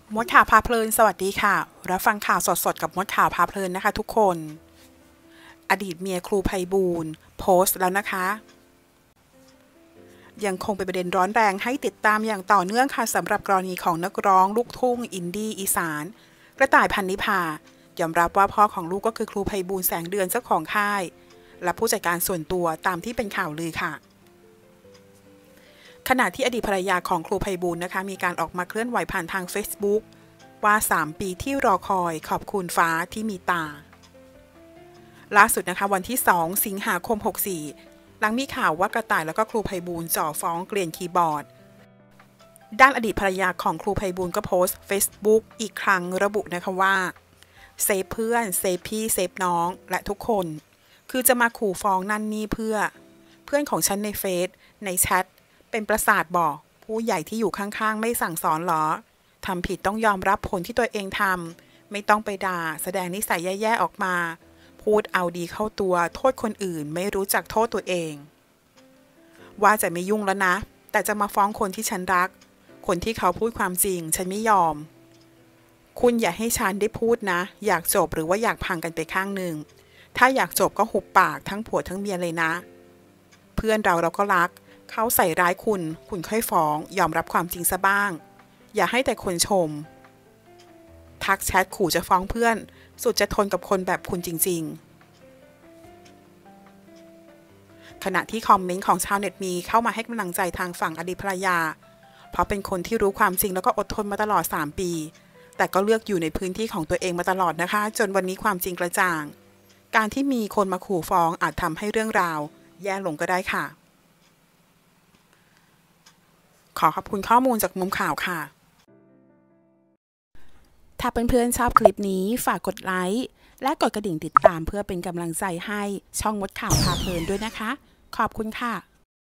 มดข่าวพาเพลินสวัสดีค่ะรับฟังข่าวสดๆกับมดข่าวพาเพลินนะคะทุกคนอดีตเมียครูไพบูลย์โพสต์แล้วนะคะยังคงเป็นประเด็นร้อนแรงให้ติดตามอย่างต่อเนื่องค่ะสำหรับกรณีของนักร้องลูกทุ่งอินดี้อีสานกระต่ายพันนิพายอมรับว่าพ่อของลูกก็คือครูไพบูลย์แสงเดือนเจ้าของค่ายและผู้จัดการส่วนตัวตามที่เป็นข่าวลือค่ะขณะที่อดีตภรรยาของครูไพบูลย์นะคะมีการออกมาเคลื่อนไหวผ่านทาง Facebook ว่า3 ปีที่รอคอยขอบคุณฟ้าที่มีตาล่าสุดนะคะวันที่2 สิงหาคม 64หลังมีข่าวว่ากระต่ายแล้วก็ครูไพบูลย์จ่อฟ้องเกลียนคีย์บอร์ดด้านอดีตภรรยาของครูไพบูลย์ก็โพสต์ Facebook อีกครั้งระบุนะคะว่าเซฟเพื่อนเซฟพี่เซฟน้องและทุกคนคือจะมาขู่ฟ้องนั่นนี่เพื่อนของฉันในเฟซในแชทเป็นประสาทบอกผู้ใหญ่ที่อยู่ข้างๆไม่สั่งสอนหรอทำผิดต้องยอมรับผลที่ตัวเองทำไม่ต้องไปด่าแสดงนิสัยแย่ๆออกมาพูดเอาดีเข้าตัวโทษคนอื่นไม่รู้จักโทษตัวเองว่าจะไม่ยุ่งแล้วนะแต่จะมาฟ้องคนที่ฉันรักคนที่เขาพูดความจริงฉันไม่ยอมคุณอย่าให้ฉันได้พูดนะอยากจบหรือว่าอยากพังกันไปข้างหนึ่งถ้าอยากจบก็หุบปากทั้งผัวทั้งเมียเลยนะเพื่อนเราก็รักเขาใส่ร้ายคุณค่อยฟ้องยอมรับความจริงซะบ้างอย่าให้แต่คนชมทักแชทขู่จะฟ้องเพื่อนสุดจะทนกับคนแบบคุณจริงๆขณะที่คอมเมนต์ของชาวเน็ตมีเข้ามาให้กำลังใจทางฝั่งอดีตภรรยาเพราะเป็นคนที่รู้ความจริงแล้วก็อดทนมาตลอด3 ปีแต่ก็เลือกอยู่ในพื้นที่ของตัวเองมาตลอดนะคะจนวันนี้ความจริงกระจ่างการที่มีคนมาขู่ฟ้องอาจทำให้เรื่องราวแย่ลงก็ได้ค่ะขอขอบคุณข้อมูลจากมุมข่าวค่ะถ้าเพื่อนๆชอบคลิปนี้ฝากกดไลค์และกดกระดิ่งติดตามเพื่อเป็นกำลังใจให้ช่องมดข่าวพาเพลินด้วยนะคะขอบคุณค่ะ